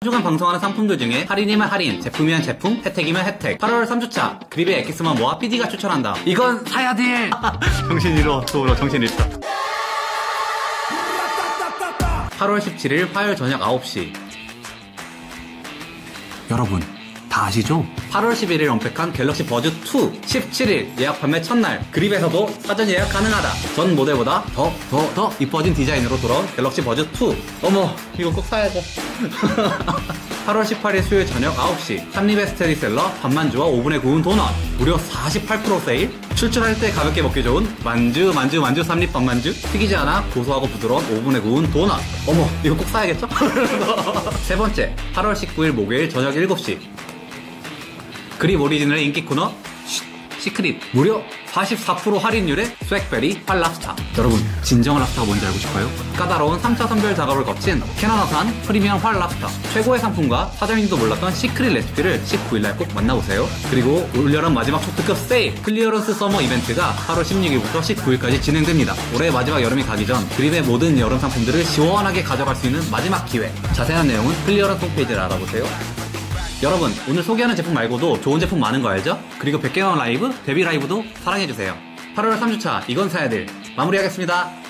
주간 방송하는 상품들 중에 할인이면 할인, 제품이면 제품, 혜택이면 혜택. 8월 3주차 그립의 엑기스만 모아 PD가 추천한다. 이건 사야 돼! 정신 잃어. 정신 잃다. 8월 17일 화요일 저녁 9시. 여러분 다 아시죠? 8월 11일 언팩한 갤럭시 버즈 2 17일 예약 판매 첫날. 그립에서도 사전 예약 가능하다. 전 모델보다 더 이뻐진 디자인으로 돌아온 갤럭시 버즈 2. 어머 이거 꼭 사야죠. 8월 18일 수요일 저녁 9시 삼립의 스테디셀러 밥만주와 오븐에 구운 도넛 무려 48% 세일. 출출할 때 가볍게 먹기 좋은 만주 삼립 밥만주. 튀기지 않아 고소하고 부드러운 오븐에 구운 도넛. 어머 이거 꼭 사야겠죠? 세 번째 8월 19일 목요일 저녁 7시 그립 오리지널의 인기 코너 시크릿 무려 44% 할인율의 스웩베리 활랍스타. 여러분 진정한 랍스타가 뭔지 알고 싶어요? 까다로운 3차 선별 작업을 거친 캐나다산 프리미엄 활랍스타. 최고의 상품과 사장님도 몰랐던 시크릿 레시피를 19일날 꼭 만나보세요. 그리고 올여름 마지막 초특급 세일 클리어런스 서머 이벤트가 8월 16일부터 19일까지 진행됩니다. 올해 마지막 여름이 가기 전 그립의 모든 여름 상품들을 시원하게 가져갈 수 있는 마지막 기회. 자세한 내용은 클리어런스 홈페이지를 알아보세요. 여러분 오늘 소개하는 제품 말고도 좋은 제품 많은 거 알죠? 그리고 100개원 라이브, 데뷔 라이브도 사랑해주세요. 8월 3주차 이건 사야 될 마무리하겠습니다.